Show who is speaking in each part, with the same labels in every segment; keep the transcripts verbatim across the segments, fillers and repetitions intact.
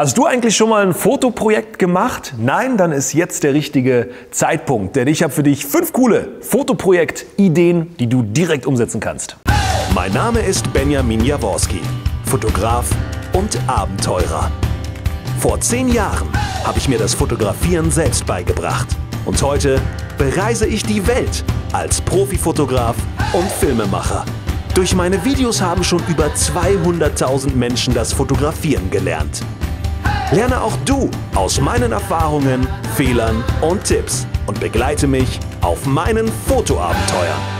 Speaker 1: Hast du eigentlich schon mal ein Fotoprojekt gemacht? Nein? Dann ist jetzt der richtige Zeitpunkt, denn ich habe für dich fünf coole Fotoprojekt-Ideen, die du direkt umsetzen kannst.
Speaker 2: Mein Name ist Benjamin Jaworski, Fotograf und Abenteurer. Vor zehn Jahren habe ich mir das Fotografieren selbst beigebracht und heute bereise ich die Welt als Profifotograf und Filmemacher. Durch meine Videos haben schon über zweihunderttausend Menschen das Fotografieren gelernt. Lerne auch du aus meinen Erfahrungen, Fehlern und Tipps und begleite mich auf meinen Fotoabenteuern.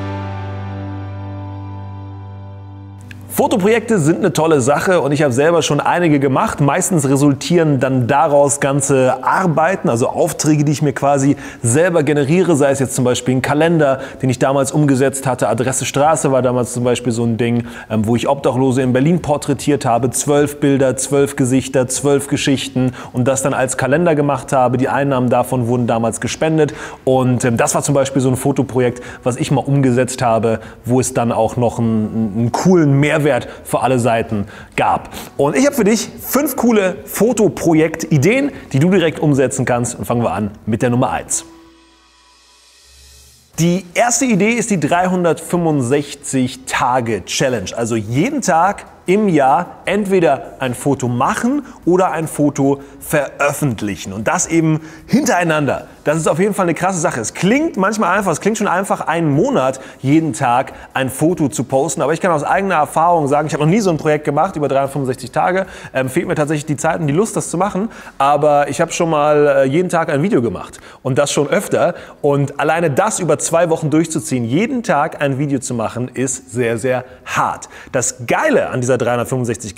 Speaker 1: Fotoprojekte sind eine tolle Sache und ich habe selber schon einige gemacht. Meistens resultieren dann daraus ganze Arbeiten, also Aufträge, die ich mir quasi selber generiere, sei es jetzt zum Beispiel ein Kalender, den ich damals umgesetzt hatte. Adresse Straße war damals zum Beispiel so ein Ding, wo ich Obdachlose in Berlin porträtiert habe. Zwölf Bilder, zwölf Gesichter, zwölf Geschichten und das dann als Kalender gemacht habe. Die Einnahmen davon wurden damals gespendet und das war zum Beispiel so ein Fotoprojekt, was ich mal umgesetzt habe, wo es dann auch noch einen, einen coolen Mehrwert für alle Seiten gab. Und ich habe für dich fünf coole Fotoprojekt-Ideen, die du direkt umsetzen kannst. Und fangen wir an mit der Nummer eins. Die erste Idee ist die dreihundertfünfundsechzig Tage Challenge. Also jeden Tag im Jahr entweder ein Foto machen oder ein Foto veröffentlichen. Und das eben hintereinander. Das ist auf jeden Fall eine krasse Sache. Es klingt manchmal einfach, es klingt schon einfach, einen Monat jeden Tag ein Foto zu posten. Aber ich kann aus eigener Erfahrung sagen, ich habe noch nie so ein Projekt gemacht, über dreihundertfünfundsechzig Tage. Ähm, fehlt mir tatsächlich die Zeit und die Lust, das zu machen. Aber ich habe schon mal äh, jeden Tag ein Video gemacht. Und das schon öfter. Und alleine das über zwei Wochen durchzuziehen, jeden Tag ein Video zu machen, ist sehr, sehr hart. Das Geile an dieser dreihundertfünfundsechzig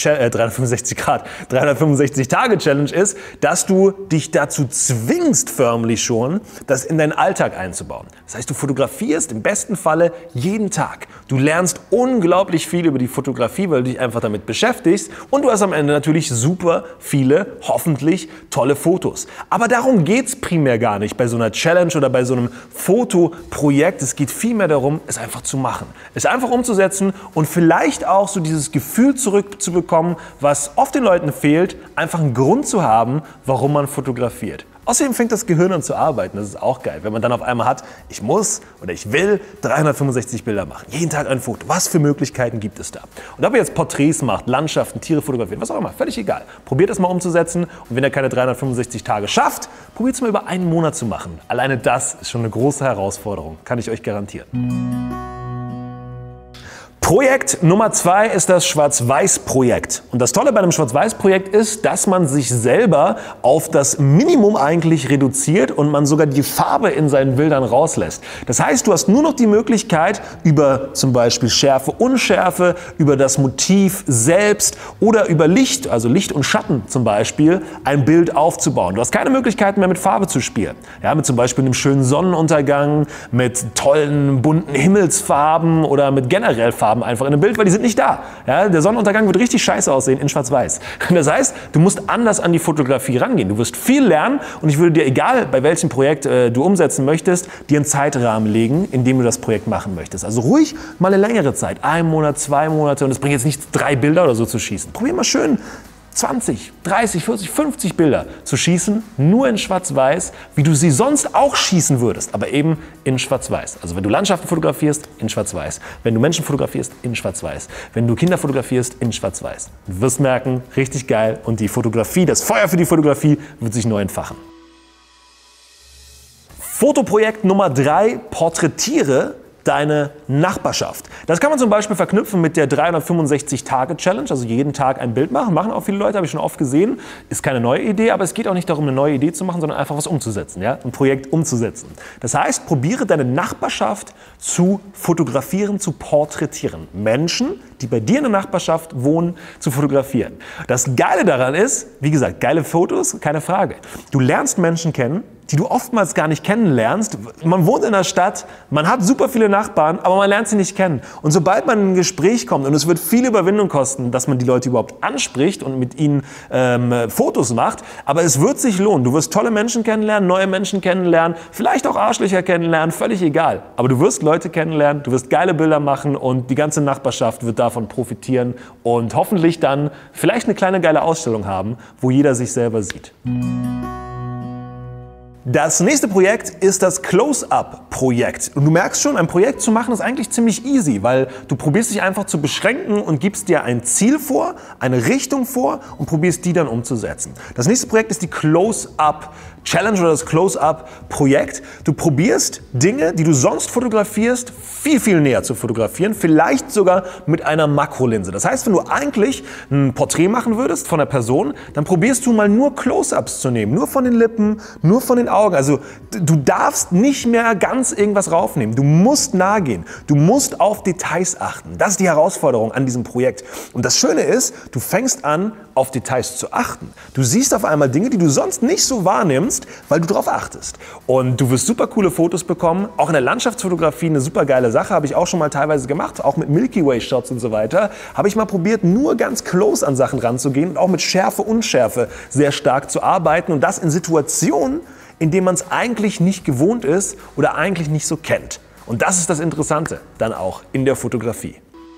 Speaker 1: Tage Challenge ist, dass du dich dazu zwingst, förmlich schon, das in deinen Alltag einzubauen. Das heißt, du fotografierst im besten Falle jeden Tag. Du lernst unglaublich viel über die Fotografie, weil du dich einfach damit beschäftigst und du hast am Ende natürlich super viele, hoffentlich tolle Fotos. Aber darum geht es primär gar nicht bei so einer Challenge oder bei so einem Fotoprojekt. Es geht vielmehr darum, es einfach zu machen, es einfach umzusetzen und vielleicht auch so dieses Gefühl zurückzubekommen, was oft den Leuten fehlt, einfach einen Grund zu haben, warum man fotografiert. Außerdem fängt das Gehirn an zu arbeiten, das ist auch geil, wenn man dann auf einmal hat, ich muss oder ich will dreihundertfünfundsechzig Bilder machen, jeden Tag ein Foto. Was für Möglichkeiten gibt es da? Und ob ihr jetzt Porträts macht, Landschaften, Tiere fotografiert, was auch immer, völlig egal. Probiert es mal umzusetzen und wenn ihr keine dreihundertfünfundsechzig Tage schafft, probiert es mal über einen Monat zu machen. Alleine das ist schon eine große Herausforderung, kann ich euch garantieren. Projekt Nummer zwei ist das Schwarz-Weiß-Projekt. Und das Tolle bei einem Schwarz-Weiß-Projekt ist, dass man sich selber auf das Minimum eigentlich reduziert und man sogar die Farbe in seinen Bildern rauslässt. Das heißt, du hast nur noch die Möglichkeit, über zum Beispiel Schärfe, Unschärfe, über das Motiv selbst oder über Licht, also Licht und Schatten zum Beispiel, ein Bild aufzubauen. Du hast keine Möglichkeit mehr mit Farbe zu spielen. Ja, mit zum Beispiel einem schönen Sonnenuntergang, mit tollen bunten Himmelsfarben oder mit generell Farben einfach in einem Bild, weil die sind nicht da. Ja, der Sonnenuntergang wird richtig scheiße aussehen in Schwarz-Weiß. Das heißt, du musst anders an die Fotografie rangehen. Du wirst viel lernen und ich würde dir, egal bei welchem Projekt äh, du umsetzen möchtest, dir einen Zeitrahmen legen, in dem du das Projekt machen möchtest. Also ruhig mal eine längere Zeit, ein Monat, zwei Monate und es bringt jetzt nichts, drei Bilder oder so zu schießen. Probier mal schön zwanzig, dreißig, vierzig, fünfzig Bilder zu schießen, nur in Schwarz-Weiß, wie du sie sonst auch schießen würdest, aber eben in Schwarz-Weiß. Also wenn du Landschaften fotografierst, in Schwarz-Weiß. Wenn du Menschen fotografierst, in Schwarz-Weiß. Wenn du Kinder fotografierst, in Schwarz-Weiß. Du wirst merken, richtig geil und die Fotografie, das Feuer für die Fotografie wird sich neu entfachen. Fotoprojekt Nummer drei, porträtiere deine Nachbarschaft. Das kann man zum Beispiel verknüpfen mit der dreihundertfünfundsechzig Tage Challenge, also jeden Tag ein Bild machen. Machen auch viele Leute, habe ich schon oft gesehen. Ist keine neue Idee, aber es geht auch nicht darum, eine neue Idee zu machen, sondern einfach was umzusetzen, ja? Ein Projekt umzusetzen. Das heißt, probiere deine Nachbarschaft zu fotografieren, zu porträtieren. Menschen, die bei dir in der Nachbarschaft wohnen, zu fotografieren. Das Geile daran ist, wie gesagt, geile Fotos, keine Frage. Du lernst Menschen kennen, die du oftmals gar nicht kennenlernst. Man wohnt in der Stadt, man hat super viele Nachbarn, aber man lernt sie nicht kennen. Und sobald man in ein Gespräch kommt, und es wird viel Überwindung kosten, dass man die Leute überhaupt anspricht und mit ihnen ähm, Fotos macht, aber es wird sich lohnen. Du wirst tolle Menschen kennenlernen, neue Menschen kennenlernen, vielleicht auch Arschlöcher kennenlernen, völlig egal. Aber du wirst Leute kennenlernen, du wirst geile Bilder machen und die ganze Nachbarschaft wird davon profitieren und hoffentlich dann vielleicht eine kleine geile Ausstellung haben, wo jeder sich selber sieht. Das nächste Projekt ist das Close-Up-Projekt. Und du merkst schon, ein Projekt zu machen ist eigentlich ziemlich easy, weil du probierst dich einfach zu beschränken und gibst dir ein Ziel vor, eine Richtung vor und probierst die dann umzusetzen. Das nächste Projekt ist die Close-Up-Challenge oder das Close-Up-Projekt. Du probierst Dinge, die du sonst fotografierst, viel, viel näher zu fotografieren, vielleicht sogar mit einer Makrolinse. Das heißt, wenn du eigentlich ein Porträt machen würdest von einer Person, dann probierst du mal nur Close-Ups zu nehmen, nur von den Lippen, nur von den Augen. Also du darfst nicht mehr ganz irgendwas raufnehmen. Du musst nah gehen. Du musst auf Details achten. Das ist die Herausforderung an diesem Projekt. Und das Schöne ist, du fängst an, auf Details zu achten. Du siehst auf einmal Dinge, die du sonst nicht so wahrnimmst, weil du darauf achtest. Und du wirst super coole Fotos bekommen. Auch in der Landschaftsfotografie eine super geile Sache. Habe ich auch schon mal teilweise gemacht. Auch mit Milky Way Shots und so weiter. Habe ich mal probiert, nur ganz close an Sachen ranzugehen und auch mit Schärfe, Unschärfe sehr stark zu arbeiten. Und das in Situationen, in dem man es eigentlich nicht gewohnt ist oder eigentlich nicht so kennt. Und das ist das Interessante dann auch in der Fotografie.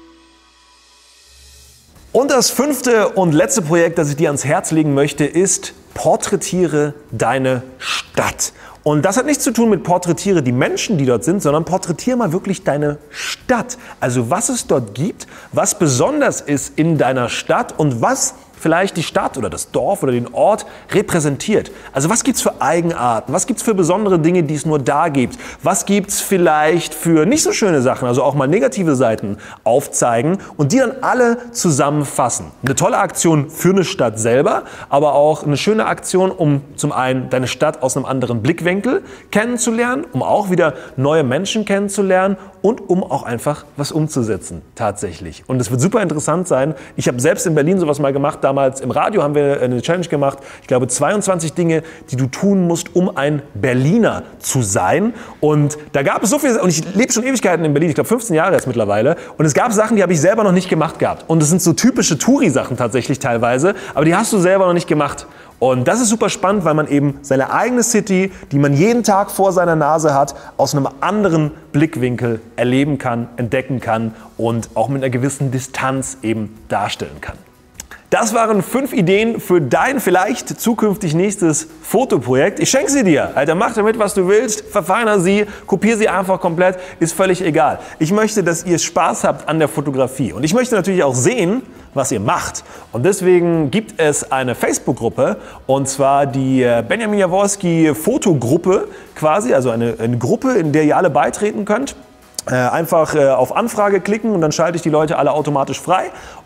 Speaker 1: Und das fünfte und letzte Projekt, das ich dir ans Herz legen möchte, ist Porträtiere deine Stadt. Und das hat nichts zu tun mit porträtiere die Menschen, die dort sind, sondern porträtiere mal wirklich deine Stadt. Also was es dort gibt, was besonders ist in deiner Stadt und was vielleicht die Stadt oder das Dorf oder den Ort repräsentiert. Also was gibt's für Eigenarten? Was gibt's für besondere Dinge, die es nur da gibt? Was gibt's vielleicht für nicht so schöne Sachen, also auch mal negative Seiten aufzeigen und die dann alle zusammenfassen? Eine tolle Aktion für eine Stadt selber, aber auch eine schöne Aktion, um zum einen deine Stadt aus einem anderen Blickwinkel kennenzulernen, um auch wieder neue Menschen kennenzulernen und um auch einfach was umzusetzen, tatsächlich. Und es wird super interessant sein. Ich habe selbst in Berlin sowas mal gemacht. Damals im Radio haben wir eine Challenge gemacht. Ich glaube zweiundzwanzig Dinge, die du tun musst, um ein Berliner zu sein. Und da gab es so viel, und ich lebe schon Ewigkeiten in Berlin, ich glaube fünfzehn Jahre jetzt mittlerweile. Und es gab Sachen, die habe ich selber noch nicht gemacht gehabt. Und das sind so typische Touri-Sachen tatsächlich teilweise, aber die hast du selber noch nicht gemacht. Und das ist super spannend, weil man eben seine eigene City, die man jeden Tag vor seiner Nase hat, aus einem anderen Blickwinkel erleben kann, entdecken kann und auch mit einer gewissen Distanz eben darstellen kann. Das waren fünf Ideen für dein vielleicht zukünftig nächstes Fotoprojekt. Ich schenke sie dir. Alter, mach damit, was du willst, verfeiner sie, kopier sie einfach komplett, ist völlig egal. Ich möchte, dass ihr Spaß habt an der Fotografie. Und ich möchte natürlich auch sehen, was ihr macht. Und deswegen gibt es eine Facebook-Gruppe, und zwar die Benjamin Jaworski Fotogruppe quasi, also eine, eine Gruppe, in der ihr alle beitreten könnt. Äh, einfach äh, auf Anfrage klicken und dann schalte ich die Leute alle automatisch frei.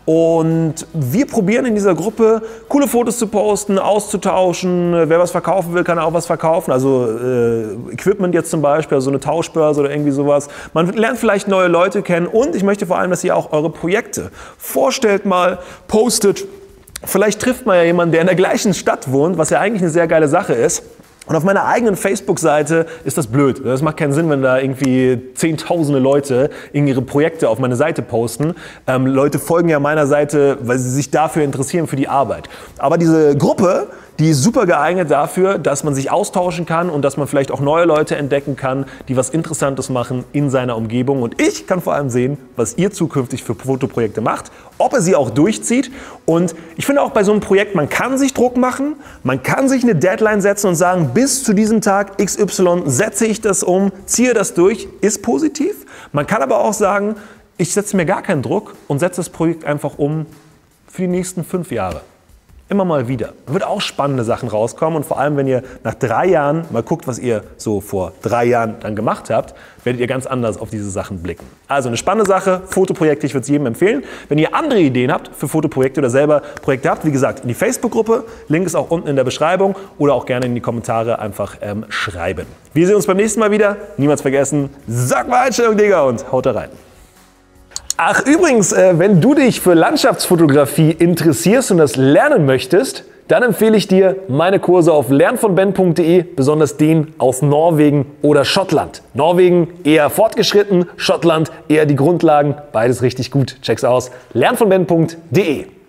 Speaker 1: Und wir probieren in dieser Gruppe coole Fotos zu posten, auszutauschen. Wer was verkaufen will, kann auch was verkaufen. Also äh, Equipment jetzt zum Beispiel, also eine Tauschbörse oder irgendwie sowas. Man lernt vielleicht neue Leute kennen und ich möchte vor allem, dass ihr auch eure Projekte vorstellt mal, postet. Vielleicht trifft man ja jemanden, der in der gleichen Stadt wohnt, was ja eigentlich eine sehr geile Sache ist. Und auf meiner eigenen Facebook-Seite ist das blöd. Das macht keinen Sinn, wenn da irgendwie zehntausende Leute ihre Projekte auf meine Seite posten. Ähm, Leute folgen ja meiner Seite, weil sie sich dafür interessieren, für die Arbeit. Aber diese Gruppe, die ist super geeignet dafür, dass man sich austauschen kann und dass man vielleicht auch neue Leute entdecken kann, die was Interessantes machen in seiner Umgebung. Und ich kann vor allem sehen, was ihr zukünftig für Fotoprojekte macht, ob er sie auch durchzieht. Und ich finde auch bei so einem Projekt, man kann sich Druck machen, man kann sich eine Deadline setzen und sagen, bis zu diesem Tag X Y setze ich das um, ziehe das durch, ist positiv. Man kann aber auch sagen, ich setze mir gar keinen Druck und setze das Projekt einfach um für die nächsten fünf Jahre. Immer mal wieder. Da wird auch spannende Sachen rauskommen und vor allem, wenn ihr nach drei Jahren mal guckt, was ihr so vor drei Jahren dann gemacht habt, werdet ihr ganz anders auf diese Sachen blicken. Also eine spannende Sache, Fotoprojekte, ich würde es jedem empfehlen. Wenn ihr andere Ideen habt für Fotoprojekte oder selber Projekte habt, wie gesagt, in die Facebook-Gruppe, Link ist auch unten in der Beschreibung oder auch gerne in die Kommentare einfach ähm, schreiben. Wir sehen uns beim nächsten Mal wieder. Niemals vergessen, sag mal Einstellung, Digga, und haut da rein. Ach übrigens, äh, wenn du dich für Landschaftsfotografie interessierst und das lernen möchtest, dann empfehle ich dir meine Kurse auf lern von ben punkt de, besonders den aus Norwegen oder Schottland. Norwegen eher fortgeschritten, Schottland eher die Grundlagen, beides richtig gut. Check's aus, lern von ben punkt de.